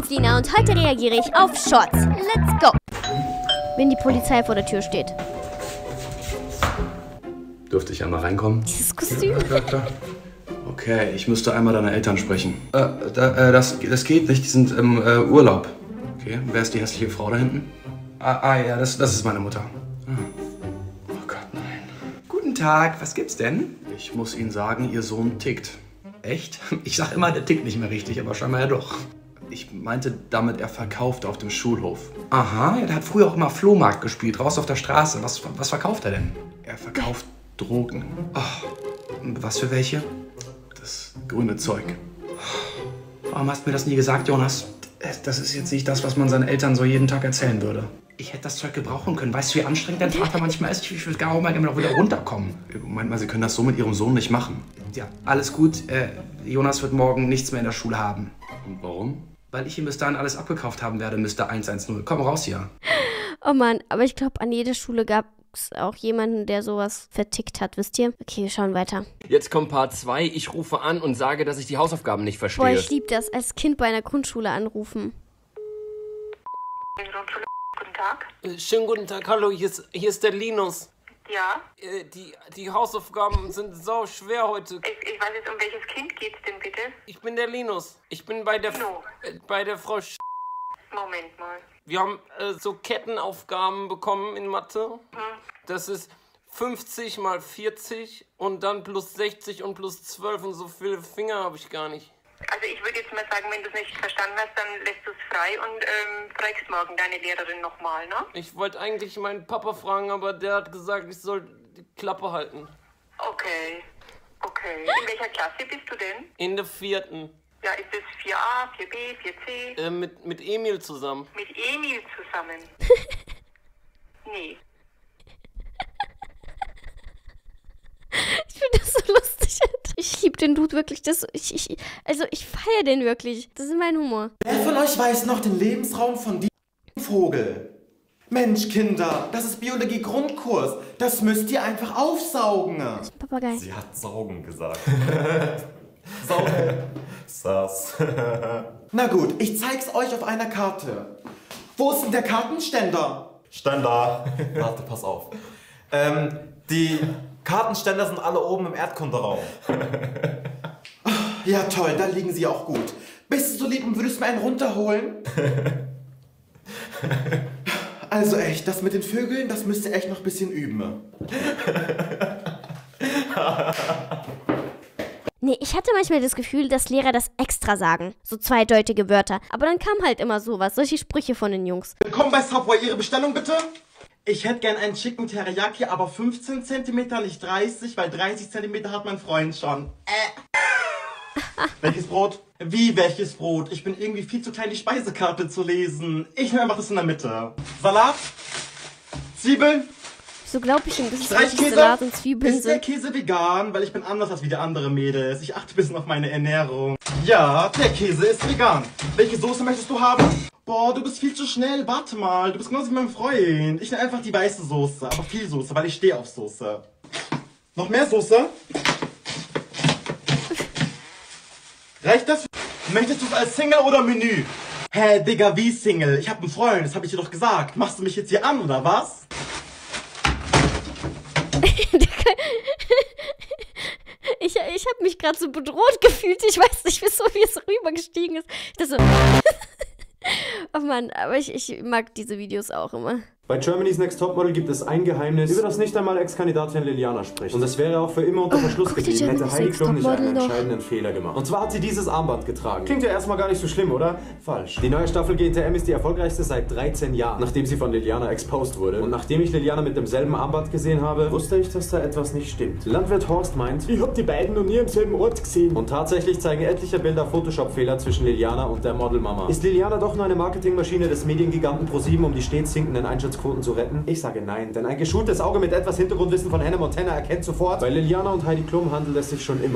bin's, Lina, und heute reagiere ich auf Shorts. Let's go! Wenn die Polizei vor der Tür steht. Dürfte ich einmal reinkommen? Dieses Kostüm. Ja. Okay, ich müsste einmal deine Eltern sprechen. Das geht nicht, die sind im Urlaub. Okay, wer ist die hässliche Frau da hinten? Ja, das ist meine Mutter. Oh Gott, nein. Guten Tag, was gibt's denn? Ich muss Ihnen sagen, Ihr Sohn tickt. Echt? Ich sag immer, der tickt nicht mehr richtig, aber scheinbar ja doch. Ich meinte damit, er verkauft auf dem Schulhof. Aha, ja, der hat früher auch immer Flohmarkt gespielt, raus auf der Straße. Was verkauft er denn? Er verkauft Drogen. Oh, was für welche? Das grüne Zeug. Warum hast du mir das nie gesagt, Jonas? Das ist jetzt nicht das, was man seinen Eltern so jeden Tag erzählen würde. Ich hätte das Zeug gebrauchen können. Weißt du, wie anstrengend dein Vater manchmal ist? Ich würde gar mal wieder runterkommen. Moment mal, Sie können das so mit Ihrem Sohn nicht machen. Ja, alles gut. Jonas wird morgen nichts mehr in der Schule haben. Und warum? Weil ich ihm bis dahin alles abgekauft haben werde, Mr. 110. Komm raus hier. Oh Mann, aber ich glaube, an jeder Schule gab es auch jemanden, der sowas vertickt hat, wisst ihr? Okay, wir schauen weiter. Jetzt kommt Part 2. Ich rufe an und sage, dass ich die Hausaufgaben nicht verstehe. Boah, ich liebe das, als Kind bei einer Grundschule anrufen. Guten Tag. Schönen guten Tag, hallo, hier ist der Linus. Ja? Die Hausaufgaben sind so schwer heute. Ich weiß jetzt, um welches Kind geht's denn bitte? Ich bin der Linus. Ich bin bei der, No. bei der Frau Moment mal. Wir haben so Kettenaufgaben bekommen in Mathe. Hm. Das ist 50 mal 40 und dann plus 60 und plus 12 und so viele Finger habe ich gar nicht. Also ich würde jetzt mal sagen, wenn du es nicht verstanden hast, dann lässt du es frei und fragst morgen deine Lehrerin nochmal, ne? Ich wollte eigentlich meinen Papa fragen, aber der hat gesagt, ich soll die Klappe halten. Okay. In welcher Klasse bist du denn? In der 4. Ja, ist es 4a, 4b, 4c? Mit Emil zusammen. Mit Emil zusammen? Nee. Ich finde das so lustig. Ich liebe den Dude wirklich. Ich feiere den wirklich. Das ist mein Humor. Wer von euch weiß noch den Lebensraum von diesem Vogel? Mensch, Kinder, das ist Biologie-Grundkurs. Das müsst ihr einfach aufsaugen. Das ist ein Papagei. Sie hat saugen gesagt. Saugen. Sass. Na gut, ich zeig's euch auf einer Karte. Wo ist denn der Kartenständer? Ständer. Warte, pass auf. Die Kartenständer sind alle oben im Erdkunderaum. Ja toll, da liegen sie auch gut. Bist du so lieb und würdest mir einen runterholen? Also echt, das mit den Vögeln, das müsst ihr echt noch ein bisschen üben. Nee, ich hatte manchmal das Gefühl, dass Lehrer das extra sagen. So zweideutige Wörter. Aber dann kam halt immer sowas. Solche Sprüche von den Jungs. Willkommen bei Subway, Ihre Bestellung bitte? Ich hätte gern einen Chicken Teriyaki, aber 15 cm, nicht 30, weil 30 cm hat mein Freund schon. Welches Brot? Wie, welches Brot? Ich bin irgendwie viel zu klein, die Speisekarte zu lesen. Ich nehme einfach das in der Mitte. Salat? Zwiebeln? So glaube ich ihm, dass es wirklich Streichkäse? Salat und Zwiebeln Ist der sind. Käse vegan? Weil ich bin anders als wie die anderen Mädels. Ich achte ein bisschen auf meine Ernährung. Ja, der Käse ist vegan. Welche Soße möchtest du haben? Boah, du bist viel zu schnell. Warte mal, du bist genauso wie mein Freund. Ich nehme einfach die weiße Soße, aber viel Soße, weil ich stehe auf Soße. Noch mehr Soße? Reicht das? Möchtest du es als Single oder Menü? Hä, Digga, wie Single? Ich hab einen Freund, das hab ich dir doch gesagt. Machst du mich jetzt hier an, oder was? Ich habe mich gerade so bedroht gefühlt. Ich weiß nicht, wieso, wie es rübergestiegen ist. Das so. Oh Mann, aber ich mag diese Videos auch immer. Bei Germany's Next Topmodel gibt es ein Geheimnis, über das nicht einmal Ex-Kandidatin Liliana spricht. Und das wäre auch für immer unter Verschluss geblieben, hätte Heidi Klum nicht einen entscheidenden Fehler gemacht. Und zwar hat sie dieses Armband getragen. Klingt ja erstmal gar nicht so schlimm, oder? Falsch. Die neue Staffel GNTM ist die erfolgreichste seit 13 Jahren, nachdem sie von Liliana exposed wurde. Und nachdem ich Liliana mit demselben Armband gesehen habe, wusste ich, dass da etwas nicht stimmt. Landwirt Horst meint, ich hab die beiden noch nie am selben Ort gesehen. Und tatsächlich zeigen etliche Bilder Photoshop-Fehler zwischen Liliana und der Modelmama. Ist Liliana doch nur eine Marketingmaschine des Mediengiganten ProSieben, um die stets sinkenden Einschaltquoten zu retten? Ich sage nein, denn ein geschultes Auge mit etwas Hintergrundwissen von Hannah Montana erkennt sofort, bei Liliana und Heidi Klum handelt es sich schon immer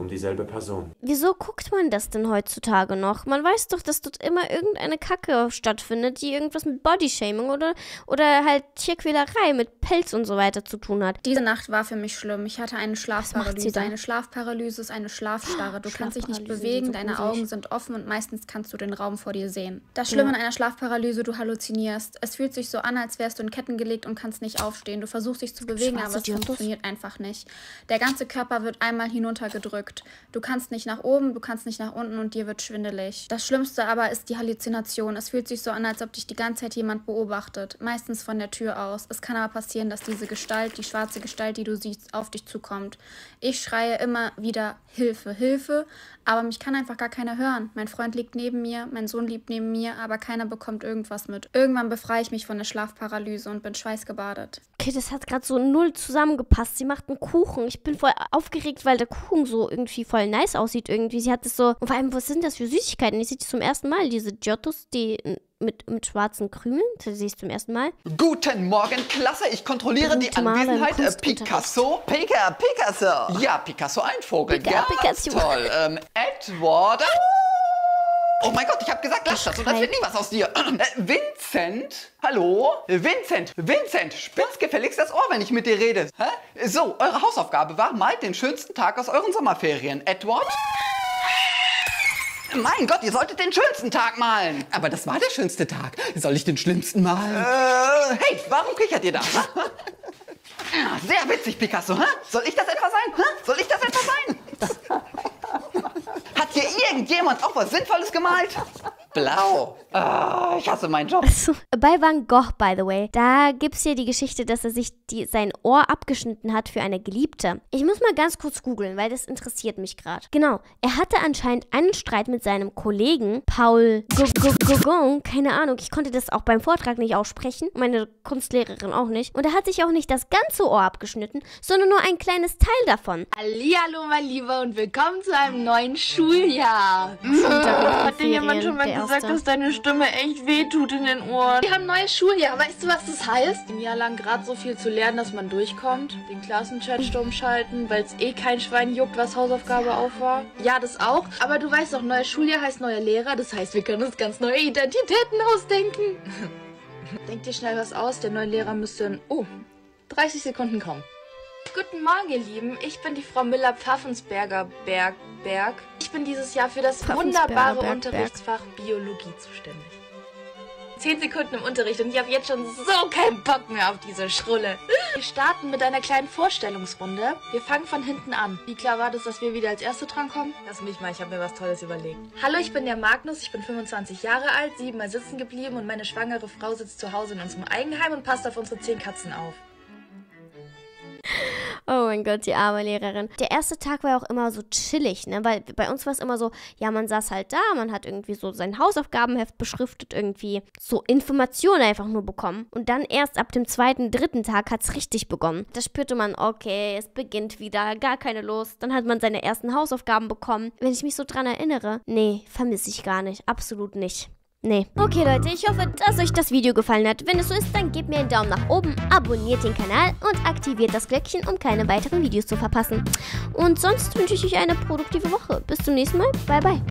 um dieselbe Person. Wieso guckt man das denn heutzutage noch? Man weiß doch, dass dort immer irgendeine Kacke stattfindet, die irgendwas mit Bodyshaming oder halt Tierquälerei mit Pelz und so weiter zu tun hat. Diese Nacht war für mich schlimm. Ich hatte eine Schlafparalyse. Eine Schlafparalyse ist eine Schlafstarre. Du kannst dich nicht bewegen, deine Augen sind offen und meistens kannst du den Raum vor dir sehen. Das Schlimme an einer Schlafparalyse, du halluzinierst. Es fühlt sich so an, als wärst du in Ketten gelegt und kannst nicht aufstehen. Du versuchst dich zu bewegen, aber es funktioniert einfach nicht. Der ganze Körper wird einmal hinuntergedrückt. Du kannst nicht nach oben, du kannst nicht nach unten und dir wird schwindelig. Das Schlimmste aber ist die Halluzination. Es fühlt sich so an, als ob dich die ganze Zeit jemand beobachtet. Meistens von der Tür aus. Es kann aber passieren, dass diese Gestalt, die schwarze Gestalt, die du siehst, auf dich zukommt. Ich schreie immer wieder Hilfe, Hilfe, aber mich kann einfach gar keiner hören. Mein Freund liegt neben mir, mein Sohn liegt neben mir, aber keiner bekommt irgendwas mit. Irgendwann befreie ich mich von der Schlafparalyse und bin schweißgebadet. Okay, das hat gerade so null zusammengepasst. Sie macht einen Kuchen. Ich bin voll aufgeregt, weil der Kuchen so irgendwie voll nice aussieht irgendwie. Sie hat das so... Und vor allem, was sind das für Süßigkeiten? Ich sehe die zum ersten Mal. Diese Giottos, die mit schwarzen Krümeln. Das sehe ich zum ersten Mal. Guten Morgen, Klasse. Ich kontrolliere die Anwesenheit. Picasso. Picasso. Ja, Picasso, ein Vogel. Ja, Picasso. Toll. Edward. Oh mein Gott, ich habe gesagt, lass das und das wird nie was aus dir. Vincent? Hallo? Vincent, spitz gefälligst das Ohr, wenn ich mit dir rede. Hä? So, eure Hausaufgabe war, malt den schönsten Tag aus euren Sommerferien. Edward? Mein Gott, ihr solltet den schönsten Tag malen. Aber das war der schönste Tag. Soll ich den schlimmsten malen? Hey, warum kichert ihr da? Sehr witzig, Picasso. Soll ich das etwa sein? Hat hier irgendjemand auch was Sinnvolles gemalt? Blau. Ich hasse meinen Job. Also, bei Van Gogh, by the way, da gibt's ja die Geschichte, dass er sich sein Ohr abgeschnitten hat für eine Geliebte. Ich muss mal ganz kurz googeln, weil das interessiert mich gerade. Genau, er hatte anscheinend einen Streit mit seinem Kollegen Paul Gauguin, keine Ahnung, ich konnte das auch beim Vortrag nicht aussprechen, meine Kunstlehrerin auch nicht. Und er hat sich auch nicht das ganze Ohr abgeschnitten, sondern nur ein kleines Teil davon. Hallihallo, mein Lieber, und willkommen zu einem neuen Schuljahr. Hat dir jemand schon mal gesagt, dass deine Stimme echt wehtut in den Ohren? Wir haben ein neues Schuljahr. Weißt du, was das heißt? Ein Jahr lang gerade so viel zu lernen, dass man durchkommt. Den Klassenchat stumm schalten, weil es eh kein Schwein juckt, was Hausaufgabe auf war. Ja, das auch. Aber du weißt doch, neues Schuljahr heißt neuer Lehrer. Das heißt, wir können uns ganz neue Identitäten ausdenken. Denk dir schnell was aus. Der neue Lehrer müsste in 30 Sekunden kommen. Guten Morgen, ihr Lieben. Ich bin die Frau Müller-Pfaffensberger Berg. Ich bin dieses Jahr für das wunderbare Unterrichtsfach Biologie zuständig. 10 Sekunden im Unterricht und ich habe jetzt schon so keinen Bock mehr auf diese Schrulle. Wir starten mit einer kleinen Vorstellungsrunde. Wir fangen von hinten an. Wie klar war das, dass wir wieder als Erste drankommen? Lass mich mal, ich habe mir was Tolles überlegt. Hallo, ich bin der Magnus, ich bin 25 Jahre alt, 7-mal sitzen geblieben und meine schwangere Frau sitzt zu Hause in unserem Eigenheim und passt auf unsere 10 Katzen auf. Oh mein Gott, die arme Lehrerin. Der erste Tag war auch immer so chillig, ne? Weil bei uns war es immer so, ja, man saß halt da, man hat irgendwie so sein Hausaufgabenheft beschriftet, irgendwie so Informationen einfach nur bekommen. Und dann erst ab dem 2., 3. Tag hat es richtig begonnen. Da spürte man, okay, es beginnt wieder, gar keine Lust. Dann hat man seine ersten Hausaufgaben bekommen. Wenn ich mich so dran erinnere, nee, vermisse ich gar nicht. Absolut nicht. Nee. Okay, Leute, ich hoffe, dass euch das Video gefallen hat. Wenn es so ist, dann gebt mir einen Daumen nach oben, abonniert den Kanal und aktiviert das Glöckchen, um keine weiteren Videos zu verpassen. Und sonst wünsche ich euch eine produktive Woche. Bis zum nächsten Mal. Bye, bye.